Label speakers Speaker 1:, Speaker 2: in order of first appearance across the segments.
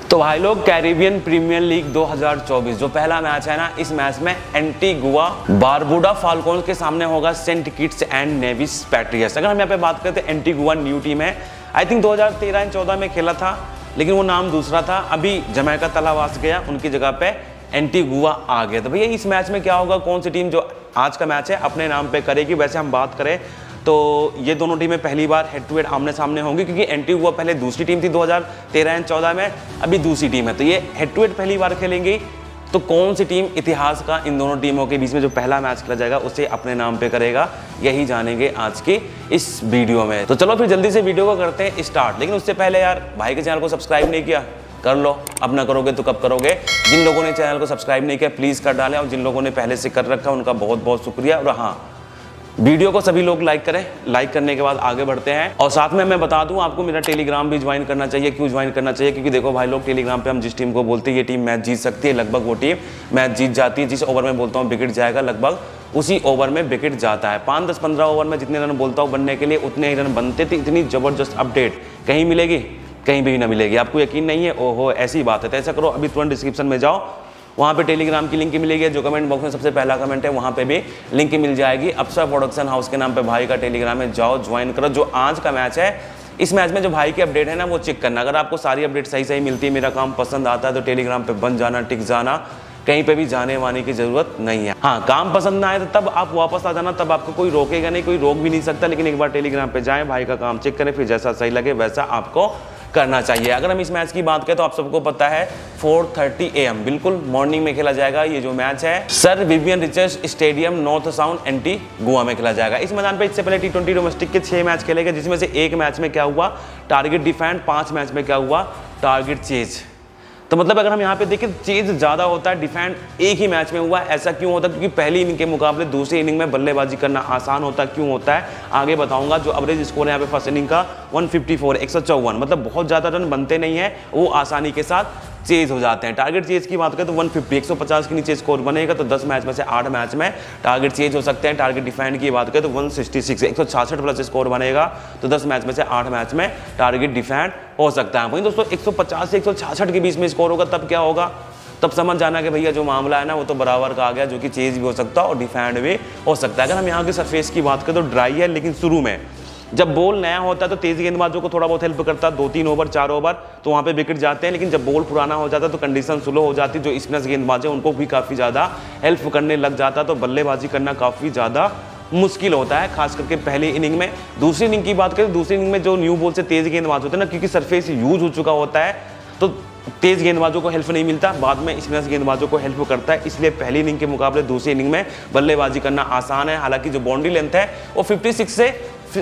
Speaker 1: तो भाई लोग, कैरिबियन प्रीमियर लीग 2024 जो पहला मैच है ना, इस मैच में एंटीगुआ बारबुडा फाल्कोन्स के सामने होगा Saint Kitts and Nevis Patriots. अगर हम यहाँ पे बात करते हैं, एंटीगुआ न्यू टीम है, आई थिंक 2013-14 में खेला था, लेकिन वो नाम दूसरा था। अभी जमैका तलावास गया, उनकी जगह पे एंटीगुआ आ गया। तो भैया इस मैच में क्या होगा, कौन सी टीम जो आज का मैच है अपने नाम पे करेगी। वैसे हम बात करें तो ये दोनों टीमें पहली बार हेड टू हेड आमने सामने होंगी, क्योंकि एंटीगुआ पहले दूसरी टीम थी 2013-14 में, अभी दूसरी टीम है, तो ये हेड टू हेड पहली बार खेलेंगी। तो कौन सी टीम इतिहास का इन दोनों टीमों के बीच में जो पहला मैच खेला जाएगा उसे अपने नाम पे करेगा, यही जानेंगे आज की इस वीडियो में। तो चलो फिर जल्दी से वीडियो को करते हैं स्टार्ट। लेकिन उससे पहले यार, भाई के चैनल को सब्सक्राइब नहीं किया, कर लो। अब ना करोगे तो कब करोगे। जिन लोगों ने चैनल को सब्सक्राइब नहीं किया प्लीज़ कर डालें, और जिन लोगों ने पहले से कर रखा उनका बहुत बहुत शुक्रिया। और हाँ, वीडियो को सभी लोग लाइक करें। लाइक करने के बाद आगे बढ़ते हैं। और साथ में मैं बता दूं, आपको मेरा टेलीग्राम भी ज्वाइन करना चाहिए। क्यों ज्वाइन करना चाहिए? क्योंकि देखो भाई लोग, टेलीग्राम पे हम जिस टीम को बोलते हैं ये टीम मैच जीत सकती है, लगभग वो टीम मैच जीत जाती है। जिस ओवर में बोलता हूँ विकेट जाएगा, लगभग उसी ओवर में विकेट जाता है। 5, 10, 15 ओवर में जितने रन बोलता हूँ बनने के लिए, उतने ही रन बनते थे। इतनी जबरदस्त अपडेट कहीं मिलेगी? कहीं भी ना मिलेगी। आपको यकीन नहीं है? ओहो, ऐसी बात है। तो ऐसा करो, अभी तुरंत डिस्क्रिप्शन में जाओ, वहाँ पे टेलीग्राम की लिंक मिलेगी। जो कमेंट बॉक्स में सबसे पहला कमेंट है वहाँ पे भी लिंक मिल जाएगी। अप्सरा प्रोडक्शन हाउस के नाम पे भाई का टेलीग्राम में जाओ, ज्वाइन करो। जो आज का मैच है, इस मैच में जो भाई की अपडेट है ना, वो चेक करना। अगर आपको सारी अपडेट सही सही मिलती है, मेरा काम पसंद आता है, तो टेलीग्राम पे बन जाना, टिक जाना, कहीं पे भी जाने वाने की जरूरत नहीं है। हाँ, काम पसंद ना आए तो तब आप वापस आ जाना, तब आपको कोई रोकेगा नहीं, कोई रोक भी नहीं सकता। लेकिन एक बार टेलीग्राम पे जाएं, भाई का काम चेक करें, फिर जैसा सही लगे वैसा आपको करना चाहिए। अगर हम इस मैच की बात करें तो आप सबको पता है 4:30 AM बिल्कुल मॉर्निंग में खेला जाएगा। ये जो मैच है Sir Vivian Richards stadium North Sound Antigua में खेला जाएगा। इस मैदान पे इससे पहले T20 डोमेस्टिक के 6 मैच खेले गए, जिसमें से एक मैच में क्या हुआ, टारगेट डिफेंड। 5 मैच में क्या हुआ, टारगेट चेज। तो मतलब अगर हम यहाँ पे देखें, चेज ज़्यादा होता है, डिफेंड एक ही मैच में हुआ। ऐसा क्यों होता है? क्योंकि पहली इनिंग के मुकाबले दूसरी इनिंग में बल्लेबाजी करना आसान होता है। क्यों होता है आगे बताऊंगा। जो एवरेज स्कोर है यहाँ पे फर्स्ट इनिंग का 154, 154, मतलब बहुत ज़्यादा रन बनते नहीं है, वो आसानी के साथ चेज हो जाते हैं। टारगेट चेज की बात करें तो 150, 150 के नीचे स्कोर बनेगा तो 10 मैच में से 8 मैच में टारगेट चेज हो सकते हैं। टारगेट डिफेंड की बात करें तो 166, 166 प्लस स्कोर बनेगा तो 10 मैच में से 8 मैच में टारगेट डिफेंड हो सकता है। वहीं दोस्तों 150 से 166 के बीच में स्कोर होगा, तब क्या होगा? तब समझ जाना कि भैया जो मामला है ना, वो तो बराबर का आ गया, जो कि चेज भी हो सकता है और डिफेंड भी हो सकता है। अगर हम यहाँ की सरफेस की बात करें तो ड्राई है, लेकिन शुरू में जब बॉल नया होता है तो तेज गेंदबाजों को थोड़ा बहुत हेल्प करता है, 2-3 ओवर 4 ओवर तो वहाँ पे विकेट जाते हैं। लेकिन जब बॉल पुराना हो जाता है तो कंडीशन स्लो हो जाती है, जो स्पिनर्स गेंदबाज है उनको भी काफ़ी ज़्यादा हेल्प करने लग जाता है, तो बल्लेबाजी करना काफ़ी ज़्यादा मुश्किल होता है, खास करके पहली इनिंग में। दूसरी इनिंग की बात करें, दूसरी इनिंग में जो न्यू बॉल से तेज गेंदबाज होते हैं ना, क्योंकि सरफेस यूज हो चुका होता है तो तेज गेंदबाजों को हेल्प नहीं मिलता, बाद में स्पिनर्स गेंदबाजों को हेल्प करता है। इसलिए पहली इनिंग के मुकाबले दूसरी इनिंग में बल्लेबाजी करना आसान है। हालांकि जो बाउंड्री लेंथ है वो 56 से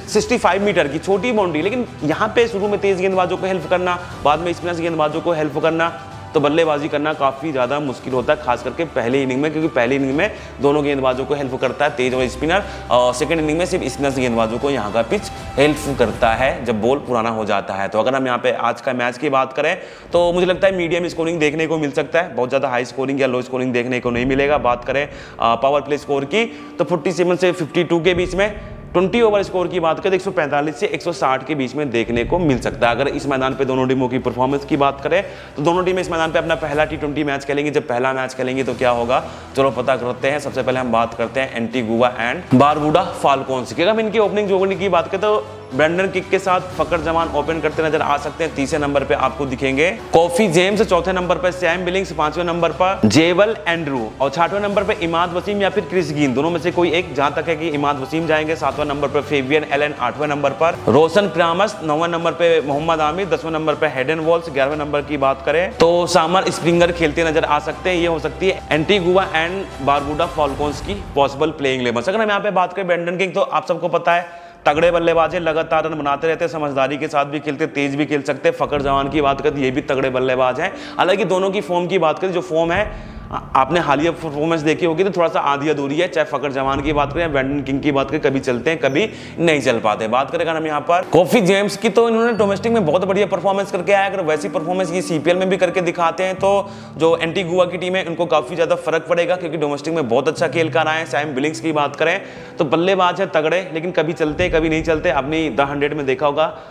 Speaker 1: 65 मीटर की छोटी बाउंड्री, लेकिन यहाँ पे शुरू में तेज गेंदबाजों को हेल्प करना, बाद में स्पिनर्स गेंदबाजों को हेल्प करना, तो बल्लेबाजी करना काफ़ी ज़्यादा मुश्किल होता है, खास करके पहली इनिंग में। क्योंकि पहली इनिंग में दोनों गेंदबाजों को हेल्प करता है, तेज और स्पिनर, और सेकंड इनिंग में सिर्फ स्पिनर्स गेंदबाजों को यहाँ का पिच हेल्प करता है जब बॉल पुराना हो जाता है। तो अगर हम यहाँ पे आज का मैच की बात करें तो मुझे लगता है मीडियम स्कोरिंग देखने को मिल सकता है, बहुत ज़्यादा हाई स्कोरिंग या लो स्कोरिंग देखने को नहीं मिलेगा। बात करें पावर प्ले स्कोर की तो 47 से 52 के बीच में, 20 ओवर स्कोर की बात करें 145 से 160 के बीच में देखने को मिल सकता है। अगर इस मैदान पे दोनों टीमों की परफॉर्मेंस की बात करें तो दोनों टीमें इस मैदान पे अपना पहला T20 मैच खेलेंगी। जब पहला मैच खेलेंगी तो क्या होगा, चलो पता करते हैं। सबसे पहले हम बात करते हैं एंटीगुआ एंड बारबुडा फाल्कोन्स की। अगर हम इनकी ओपनिंग जोड़ी की बात करें तो ब्रेंडन किक के साथ फकर जमान ओपन करते नजर आ सकते हैं। 30वें नंबर पे आपको दिखेंगे कॉफी जेम्स, 4थे नंबर पर सैम बिलिंग्स, 5वें नंबर पर जेवल एंड्रू, और 6वें नंबर पर इमाद वसीम या फिर क्रिस गीन, दोनों में से कोई एक। जहां तक है कि इमाद वसीम जाएंगे। 7वें नंबर पर फेबियन एलन, 8वें नंबर पर रोशन प्रामस, 9वें नंबर पे मोहम्मद आमिर, 10वें नंबर पर हेडन वॉल्स, 11वें नंबर की बात करें तो सामर स्प्रिंगर खेलते नजर आ सकते हैं। ये हो सकती है एंटीगुआ एंड बारबुडा फाल्कोन्स की पॉसिबल प्लेइंग 11। अगर हम यहाँ पे बात करें ब्रेंडन किंग, तो आप सबको पता है तगड़े बल्लेबाज है, लगातार रन बनाते रहते हैं, समझदारी के साथ भी खेलते, तेज भी खेल सकते हैं। फकर जमान की बात करें, ये भी तगड़े बल्लेबाज हैं। हालांकि दोनों की फॉर्म की बात करें, जो फॉर्म है आपने हालिया परफॉर्मेंस देखी होगी तो थोड़ा सा आधी अधूरी है। चाहे फकर जमान की बात करें या ब्रेंडन किंग की बात करें, कभी चलते हैं कभी नहीं चल पाते। बात करें हम यहाँ पर कॉफी जेम्स की, तो इन्होंने डोमेस्टिक में बहुत बढ़िया परफॉर्मेंस करके आया। अगर वैसी परफॉर्मेंस ये CPL में भी करके दिखाते हैं तो जो एंटीगुआ की टीम है उनको काफी ज्यादा फर्क पड़ेगा, क्योंकि डोमेस्टिक में बहुत अच्छा खेल कर आए हैं। सैम बिलिंग्स की बात करें तो बल्लेबाज है तगड़े, लेकिन कभी चलते कभी नहीं चलते। अपनी द 100 में देखा होगा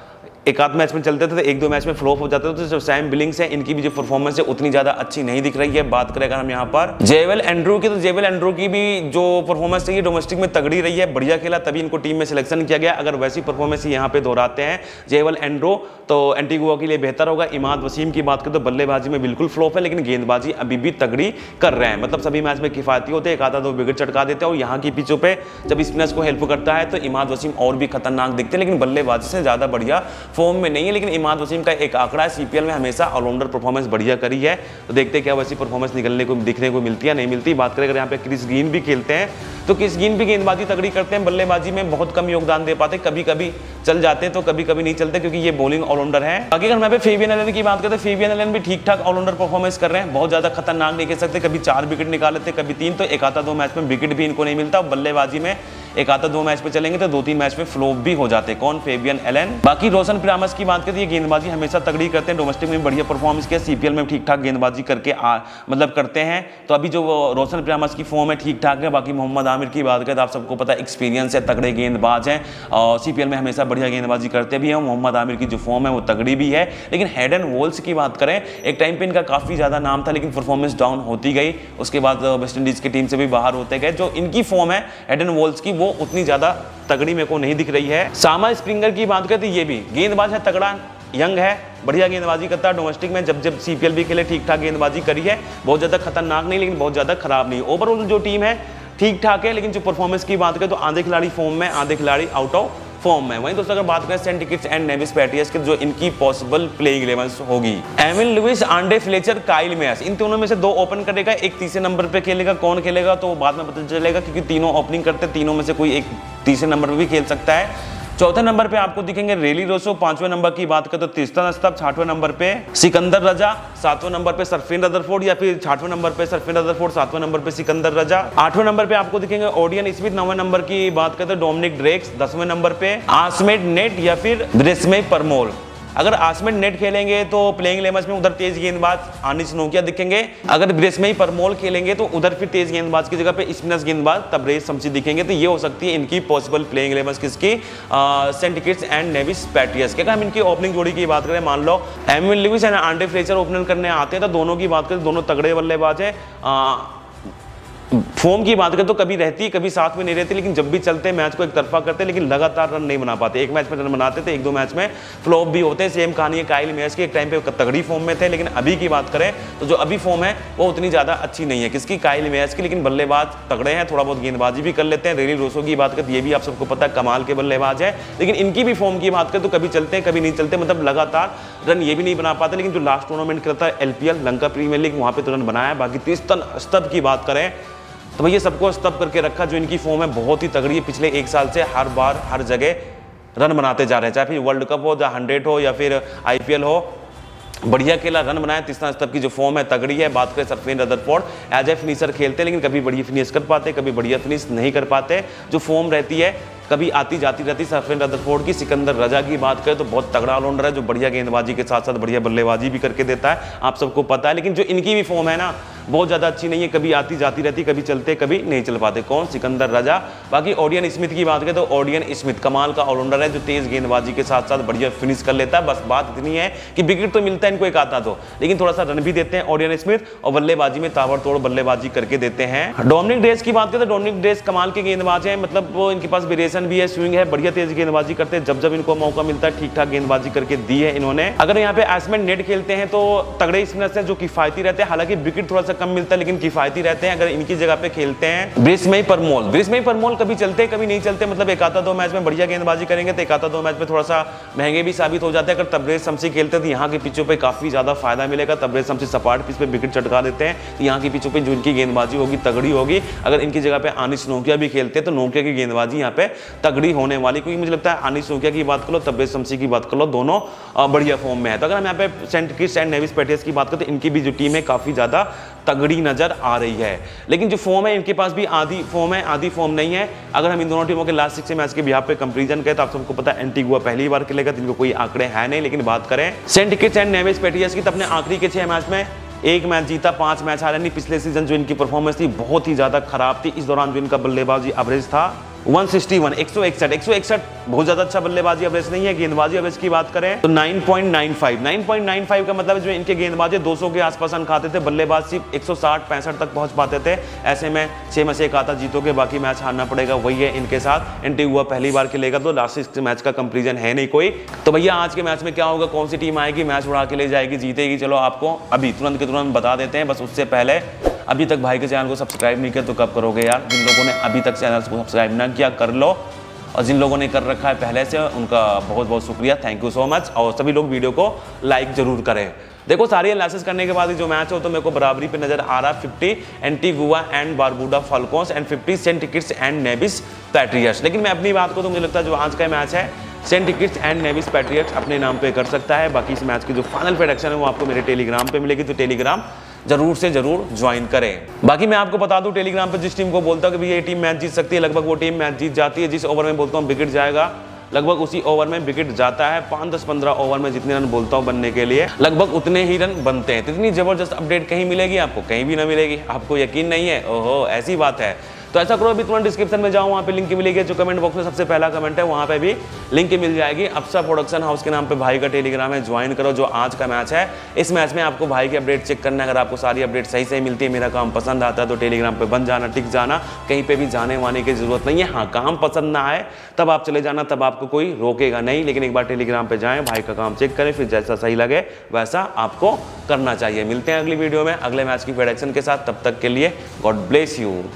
Speaker 1: एक आध मैच में चलते थे तो एक दो मैच में फ्लॉप हो जाते थे। तो जो सैम बिलिंग्स है इनकी भी जो परफॉर्मेंस है उतनी ज्यादा अच्छी नहीं दिख रही है। बात करें अगर हम यहाँ पर जेवेल एंड्रू की, तो जेवेल एंड्रू की भी जो परफॉर्मेंस है डोमेस्टिक में तगड़ी रही है, बढ़िया खेला तभी इनको टीम में सिलेक्शन किया गया। अगर वैसी परफॉर्मेंस यहाँ पे दोहराते हैं जेवेल एंड्रू तो एंटीगुआ के लिए बेहतर होगा। इमाद वसीम की बात करें तो बल्लेबाजी में बिल्कुल फ्लॉप है, लेकिन गेंदबाजी अभी भी तगड़ी कर रहे हैं। मतलब सभी मैच में किफायती होते हैं, एक आधा दो विकेट चटका देते हैं। और यहाँ की पिचों पे जब स्पिनर्स को हेल्प करता है तो इमाद वसीम और भी खतरनाक दिखते हैं, लेकिन बल्लेबाजी से ज्यादा बढ़िया फॉर्म में नहीं है। लेकिन इमाद वसीम का एक आंकड़ा है, सीपीएल में हमेशा ऑलराउंडर परफॉर्मेंस बढ़िया करी है। तो देखते हैं क्या वैसी परफॉर्मेंस निकलने को दिखने को मिलती है नहीं मिलती। बात करें अगर यहाँ पे क्रिस ग्रीन भी खेलते हैं तो क्रिस ग्रीन भी गेंदबाजी तगड़ी करते हैं, बल्लेबाजी में बहुत कम योगदान दे पाते, कभी कभी चल जाते हैं तो कभी कभी नहीं चलते, क्योंकि ये बॉलिंग ऑलराउंडर है। बाकी अगर यहाँ पे फेबियन एलन की बात करते हैं, फेबियन एलन भी ठीक ठाक ऑलराउंडर परफॉर्मेंस कर रहे हैं, बहुत ज्यादा खतरनाक नहीं कह सकते। कभी 4 विकेट निकाल लेते, कभी 3, तो एक आता 2 मैच में विकेट भी इनको नहीं मिलता। बल्लेबाजी में एक आता 2 मैच पे चलेंगे तो 2-3 मैच में फ्लॉप भी हो जाते। कौन? Fabian Allen. बाकी रोशन पिरामस की बात करते हैं, गेंदबाजी हमेशा तगड़ी करते हैं, डोमेस्टिक में बढ़िया परफॉर्मेंस किया, सीपीएल में ठीक ठाक गेंदबाजी करके मतलब करते हैं। तो अभी जो रोशन पिरामस की फॉर्म है ठीक ठाक है। बाकी मोहम्मद आमिर की बात करें तो आप सबको पता है एक्सपीरियंस है, तगड़े गेंदबाज हैं और सीपीएल में हमेशा बढ़िया गेंदबाजी करते भी हैं। मोहम्मद आमिर की जो फॉर्म है वो तगड़ी भी है। लेकिन हेडन वॉल्स की बात करें, एक टाइम पे इनका काफी ज्यादा नाम था, लेकिन परफॉर्मेंस डाउन होती गई, उसके बाद वेस्ट इंडीज की टीम से भी बाहर होते गए। जो इनकी फॉर्म है हेडन वॉल्स की वो उतनी ज्यादा तगड़ी मेरे को नहीं दिख रही है। सामा स्प्रिंगर की बात करते ये भी गेंदबाज है, तगड़ा यंग है, बढ़िया गेंदबाजी करता है। डोमेस्टिक में जब सीपीएल भी खेले ठीक ठाक गेंदबाजी करी है, बहुत ज्यादा खतरनाक नहीं लेकिन बहुत ज्यादा खराब नहीं। ओवरऑल जो टीम है ठीक ठाक है, लेकिन जो परफॉर्मेंस की बात करें तो आधे खिलाड़ी फॉर्म में, आधे खिलाड़ी आउट ऑफ फॉर्म में। वहीं दोस्तों अगर बात करें Saint Kitts and Nevis Patriots की, जो इनकी पॉसिबल प्लेइंग 11 होगी, Evin Lewis, Andre Fletcher, Kyle Mayers, इन तीनों में से 2 ओपन करेगा, एक तीसरे नंबर पे खेलेगा। कौन खेलेगा तो बाद में पता चलेगा, क्योंकि तीनों ओपनिंग करते, तीनों में से कोई एक तीसरे नंबर पे भी खेल सकता है। चौथे नंबर पे आपको दिखेंगे रेली रोसो, 5वें नंबर की बात करें तो ट्रिस्टन स्टब्स, 6वें नंबर पे सिकंदर रजा, 7वें नंबर पे सरफिन रदरफोर्ड, या फिर 6वें नंबर पे सरफिन रदरफोर्ड, 7वें नंबर पे सिकंदर रजा। 8वें नंबर पे आपको दिखेंगे ओडियन स्मिथ, 9वें नंबर की बात करें तो डोमिनिक ड्रेक्स, 10वें नंबर पे आसमेड नेट या फिर ब्रेस्मे परमोल। अगर आसमेड नेट खेलेंगे तो प्लेइंग 11 में उधर तेज गेंदबाज आनिस नोकिया दिखेंगे। अगर ब्रेस्मे परमोल खेलेंगे तो उधर फिर तेज गेंदबाज की जगह पे स्पिनर्स गेंदबाज तबरेज शमसी दिखेंगे। तो ये हो सकती है इनकी पॉसिबल प्लेइंग 11 किसकी, Saint Kitts and Nevis Patriots के। अगर हम इनकी ओपनिंग जोड़ी की बात करें, मान लो Evin Lewis and Andre Fletcher opener करने आते हैं, तो दोनों की बात करें दोनों तगड़े बल्लेबाज हैं। फॉर्म की बात करें तो कभी रहती कभी साथ में नहीं रहती, लेकिन जब भी चलते हैं मैच को एक तरफा करते हैं, लेकिन लगातार रन नहीं बना पाते। एक मैच में रन बनाते थे, 1-2 मैच में फ्लॉप भी होते हैं। सेम कहानी है काइल मेयर्स की, एक टाइम पे तगड़ी फॉर्म में थे, लेकिन अभी की बात करें तो जो अभी फॉर्म है वो उतनी ज्यादा अच्छी नहीं है। किसकी? काइल मेयर्स की। लेकिन बल्लेबाज तगड़े हैं, थोड़ा बहुत गेंदबाजी भी कर लेते हैं। रेली रोसो की बात करें, ये भी आप सबको पता है कमाल के बल्लेबाज है, लेकिन इनकी भी फॉर्म की बात करें तो कभी चलते हैं कभी नहीं चलते, मतलब लगातार रन ये भी नहीं बना पाते। लेकिन जो लास्ट टूर्नामेंट करता है एलपीएल लंका प्रीमियर लीग, वहां पे तो रन बनाया है। बाकी ट्रिस्टन स्टब्स की बात करें तो भैया सबको स्तब्ध करके रखा, जो इनकी फॉर्म है बहुत ही तगड़ी है। पिछले 1 साल से हर बार हर जगह रन बनाते जा रहे हैं, चाहे फिर वर्ल्ड कप हो या 100 हो या फिर आईपीएल हो, बढ़िया खेला, रन बनाया। तीसरा स्तर की जो फॉर्म है तगड़ी है। बात करें Sherfane Rutherford, as a finisher खेलते हैं, लेकिन कभी बढ़िया फिनिश कर पाते, कभी बढ़िया फिनिश नहीं कर पाते। जो फॉर्म रहती है कभी आती जाती रहती सरफिन रदरफोर्ड की। सिकंदर रजा की बात करें तो बहुत तगड़ा ऑलराउंडर है, जो बढ़िया गेंदबाजी के साथ साथ बढ़िया बल्लेबाजी भी करके देता है, आप सबको पता है। लेकिन जो इनकी भी फॉर्म है ना बहुत ज़्यादा अच्छी नहीं है, कभी आती जाती रहती, कभी चलते कभी नहीं चल पाते। कौन? सिकंदर रजा। बाकी ओडियन स्मिथ की बात करें तो ओडियन स्मिथ कमाल का ऑलराउंडर है, जो तेज गेंदबाजी के साथ साथ बढ़िया फिनिश कर लेता है। बस बात इतनी है कि विकेट तो मिलता है इनको एक आता तो, लेकिन थोड़ा सा रन भी देते हैं ओडियन स्मिथ, और बल्लेबाजी में ताबड़तोड़ बल्लेबाजी करके देते हैं। डोमिनिक ड्रेस की बात करें तो डोमिनिक ड्रेस कमाल के गेंदबाज हैं, मतलब वो इनके पास वेरिएशन भी है, स्विंग है, बढ़िया तेज गेंदबाजी करते हैं। जब जब इनको मौका मिलता है ठीक ठाक गेंदबाजी करके दी है इन्होंने। अगर यहाँ पे आसमेड नेट खेलते हैं तो तगड़े स्पिनर्स हैं जो किफायती रहते हैं, हालांकि विकेट थोड़ा सा कम मिलता है लेकिन किफायती रहते हैं। अगर इनकी जगह पे खेलते हैं ब्रेस्मे परमोल कभी चलते कभी नहीं चलते, मतलब एक आता 2 मैच में बढ़िया गेंदबाजी करेंगे तो एक आता 2 मैच में थोड़ा सा महंगे भी साबित हो जाते हैं। अगर तबरेज शमसी खेलते तो यहाँ के पिचों पे काफी ज्यादा फायदा मिलेगा। तबरेज शमसी सपाट पिच पे विकेट चटका देते हैं, तो यहाँ की पिचों पे जो इनकी गेंदबाजी होगी तगड़ी होगी। अगर इनकी जगह पे आनिस नोकिया भी खेलते तो नोकिया की गेंदबाजी यहाँ पे तगड़ी होने वाली, क्योंकि मुझे लगता है आनिस नोकिया की बात कर लो, तबरेज शमसी की बात कर लो, दोनों बढ़िया फॉर्म में है। तो अगर हम यहाँ पे Saint Kitts and Nevis Patriots की बात करें तो इनकी भी जो टीम है काफी ज्यादा तगड़ी नजर आ रही है। लेकिन जो फॉर्म है इनके पास भी आधी फॉर्म है, आधी फॉर्म नहीं है। अगर हम इन दोनों टीमों के लास्ट 6 मैच के बिहार पे कंपैरिजन करें तो आप सबको पता है एंटीगुआ पहली बार खेलेगा, जिनको कोई आंकड़े है नहीं। लेकिन बात करें Saint Kitts and Nevis Patriots की, तो अपने आखिरी के 6 मैच में 1 मैच जीता, 5 मैच हारा। नहीं, पिछले सीजन जो इनकी परफॉर्मेंस थी बहुत ही ज्यादा खराब थी। इस दौरान जो इनका बल्लेबाजी एवरेज था 161, 161 बहुत ज्यादा अच्छा बल्लेबाजी एवरेज नहीं है। गेंदबाजी एवरेज की बात करें तो 9.95 का मतलब जो इनके गेंदबाजी 200 के आसपास रन खाते थे, बल्लेबाज सिर्फ 160-65 तक पहुंच पाते थे। ऐसे में 6 में से 1 आता जीतोगे, बाकी मैच हारना पड़ेगा। वही है इनके साथ। एंटीगुआ पहली बार खेलेगा तो लास्ट मैच का कंपेरिजन है नहीं कोई। तो भैया आज के मैच में क्या होगा, कौन सी टीम आएगी, मैच उड़ा के ले जाएगी, जीतेगी, चलो आपको अभी तुरंत के तुरंत बता देते हैं। बस उससे पहले अभी तक भाई के चैनल को सब्सक्राइब नहीं किया तो कब करोगे यार। जिन लोगों ने अभी तक चैनल को सब्सक्राइब ना किया कर लो, और जिन लोगों ने कर रखा है पहले से उनका बहुत बहुत शुक्रिया, थैंक यू सो मच। और सभी लोग वीडियो को लाइक जरूर करें। देखो सारी एनालिसिस करने के बाद जो मैच हो तो मेरे को बराबरी पे नजर आ रहा है 50 Antigua and Barbuda Falcons and 50 Saint Kitts and Nevis Patriots. लेकिन मैं अपनी बात को तो मुझे लगता है जो आज का मैच है Saint Kitts and Nevis Patriots अपने नाम पे कर सकता है। बाकी इस मैच की जो फाइनल प्रेडिक्शन है वो आपको मेरे टेलीग्राम पे मिलेगी, तो टेलीग्राम जरूर से जरूर ज्वाइन करें। बाकी मैं आपको बता दूं टेलीग्राम पे जिस टीम को बोलता हूं कि भैया ये टीम मैच जीत सकती है, लगभग वो टीम मैच जीत जाती है। जिस ओवर में बोलता हूं विकेट जाएगा, लगभग उसी ओवर में विकेट जाता है। 5, 10, 15 ओवर में जितने रन बोलता हूं बनने के लिए लगभग उतने ही रन बनते हैं। तो इतनी जबरदस्त अपडेट कहीं मिलेगी आपको, कहीं भी ना मिलेगी। आपको यकीन नहीं है, ओहो ऐसी बात है। तो ऐसा करो अभी तुरंत डिस्क्रिप्शन में जाओ, वहाँ पे लिंक मिलेगी। जो कमेंट बॉक्स में सबसे पहला कमेंट है वहाँ पे भी लिंक मिल जाएगी। अप्सरा प्रोडक्शन हाउस के नाम पे भाई का टेलीग्राम है, ज्वाइन करो। जो आज का मैच है इस मैच में आपको भाई की अपडेट चेक करना है। अगर आपको सारी अपडेट सही सही मिलती है, मेरा काम पसंद आता है तो टेलीग्राम पे बन जाना, टिक जाना, कहीं पे भी जाने वाने की जरूरत नहीं है। हाँ काम पसंद ना आए तब आप चले जाना, तब आपको कोई रोकेगा नहीं। लेकिन एक बार टेलीग्राम पे जाएं, भाई का काम चेक करें, फिर जैसा सही लगे वैसा आपको करना चाहिए। मिलते हैं अगली वीडियो में अगले मैच की प्रेडिक्शन के साथ। तब तक के लिए गॉड ब्लेस यू।